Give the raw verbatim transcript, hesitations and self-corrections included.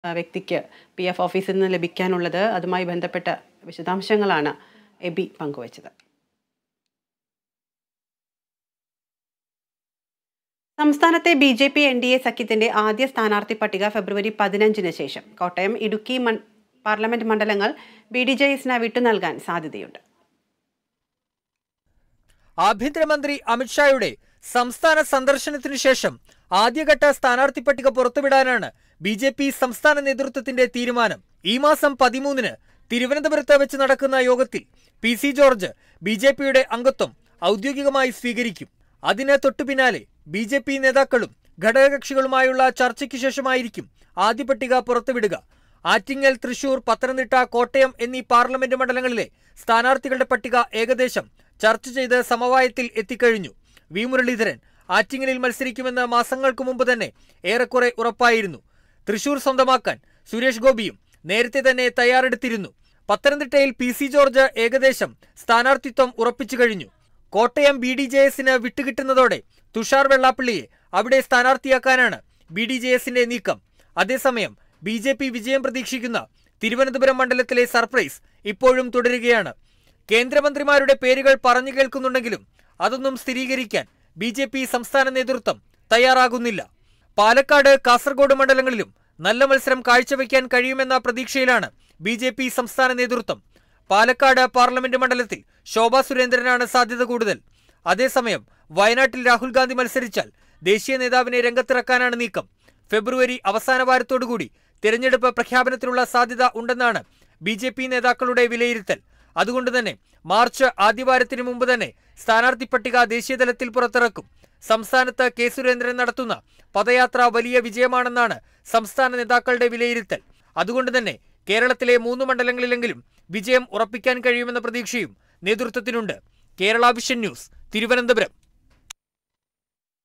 വ്യക്തിക്ക് P F ഓഫീസിൽ നിന്ന് ലഭിക്കാനുള്ളത്. അതുമായി ബന്ധപ്പെട്ട വിശദാംശങ്ങളാണ് എബി പങ്കുവച്ചത്. സംസ്ഥാനത്തെ B J P N D A സഖ്യത്തിന്റെ ആദ്യ സ്ഥാനാർത്ഥി പട്ടിക ഫെബ്രുവരി പതിനഞ്ചിന് ശേഷം കോട്ടയം, ഇടുക്കി പാർലമെന്റ് മണ്ഡലങ്ങൾ ബി ഡി ജെ എസിന് വിട്ടു നൽകാൻ സാധ്യതയുണ്ട്. ആഭ്യന്തരമന്ത്രി അമിത്ഷായുടെ സംസ്ഥാന സന്ദർശനത്തിനു ശേഷം ആദ്യഘട്ട സ്ഥാനാർത്ഥി പട്ടിക പുറത്തുവിടാനാണ് ബി ജെ പി സംസ്ഥാന നേതൃത്വത്തിന്റെ തീരുമാനം. ഈ മാസം പതിമൂന്നിന് തിരുവനന്തപുരത്ത് വെച്ച് നടക്കുന്ന യോഗത്തിൽ P C George B J പിയുടെ അംഗത്വം ഔദ്യോഗികമായി സ്വീകരിക്കും. അതിന് തൊട്ടു പിന്നാലെ ബി ജെ പി നേതാക്കളും ഘടകകക്ഷികളുമായുള്ള ചർച്ചയ്ക്ക് ശേഷമായിരിക്കും ആദ്യ പട്ടിക പുറത്തുവിടുക. ആറ്റിങ്ങൽ, തൃശൂർ, പത്തനംതിട്ട, കോട്ടയം എന്നീ പാർലമെന്റ് മണ്ഡലങ്ങളിലെ സ്ഥാനാർത്ഥികളുടെ പട്ടിക ഏകദേശം ചർച്ച ചെയ്ത് സമവായത്തിൽ എത്തിക്കഴിഞ്ഞു. വി മുരളീധരൻ ആറ്റിങ്ങലിൽ മത്സരിക്കുമെന്ന് മാസങ്ങൾക്ക് മുമ്പ് തന്നെ ഏറെക്കുറെ ഉറപ്പായിരുന്നു. തൃശൂർ സ്വന്തമാക്കാൻ സുരേഷ് ഗോപിയും നേരത്തെ തന്നെ തയ്യാറെടുത്തിരുന്നു. പത്തനംതിട്ടയിൽ പി സി ജോർജ് ഏകദേശം സ്ഥാനാർത്ഥിത്വം ഉറപ്പിച്ചു കഴിഞ്ഞു. കോട്ടയം ബി ഡി ജെ എസിന് വിട്ടുകിട്ടുന്നതോടെ തുഷാർ വെള്ളാപ്പള്ളിയെ അവിടെ സ്ഥാനാർത്ഥിയാക്കാനാണ് ബി ഡി ജെ എസിന്റെ നീക്കം. അതേസമയം ബി ജെ പി വിജയം പ്രതീക്ഷിക്കുന്ന തിരുവനന്തപുരം മണ്ഡലത്തിലെ സർപ്രൈസ് ഇപ്പോഴും തുടരുകയാണ്. കേന്ദ്രമന്ത്രിമാരുടെ പേരുകൾ പറഞ്ഞു കേൾക്കുന്നുണ്ടെങ്കിലും അതൊന്നും സ്ഥിരീകരിക്കാൻ ബി ജെ പി സംസ്ഥാന നേതൃത്വം തയ്യാറാകുന്നില്ല. പാലക്കാട്, കാസർഗോഡ് മണ്ഡലങ്ങളിലും നല്ല മത്സരം കാഴ്ചവെക്കാൻ കഴിയുമെന്ന പ്രതീക്ഷയിലാണ് ബി ജെ പി സംസ്ഥാന നേതൃത്വം. പാലക്കാട് പാർലമെന്റ് മണ്ഡലത്തിൽ ശോഭാ സുരേന്ദ്രനാണ് സാധ്യത കൂടുതൽ. അതേസമയം വയനാട്ടിൽ രാഹുൽ ഗാന്ധി മത്സരിച്ചാൽ ദേശീയ നേതാവിനെ രംഗത്തിറക്കാനാണ് നീക്കം. ഫെബ്രുവരി അവസാന വാരത്തോടുകൂടി തിരഞ്ഞെടുപ്പ് പ്രഖ്യാപനത്തിനുള്ള സാധ്യത ഉണ്ടെന്നാണ് ബി ജെ പി നേതാക്കളുടെ വിലയിരുത്തൽ. അതുകൊണ്ട് തന്നെ മാർച്ച് ആദ്യവാരത്തിന് മുമ്പ് തന്നെ സ്ഥാനാർത്ഥി പട്ടിക ദേശീയതലത്തിൽ പുറത്തിറക്കും. സംസ്ഥാനത്ത് കെ സുരേന്ദ്രൻ നടത്തുന്ന പദയാത്ര വലിയ വിജയമാണെന്നാണ് സംസ്ഥാന നേതാക്കളുടെ വിലയിരുത്തൽ. അതുകൊണ്ട് തന്നെ കേരളത്തിലെ മൂന്ന് മണ്ഡലങ്ങളിലെങ്കിലും വിജയം ഉറപ്പിക്കാൻ കഴിയുമെന്ന പ്രതീക്ഷയും നേതൃത്വത്തിനുണ്ട്. Kerala vision news, Thiruvananthapuram.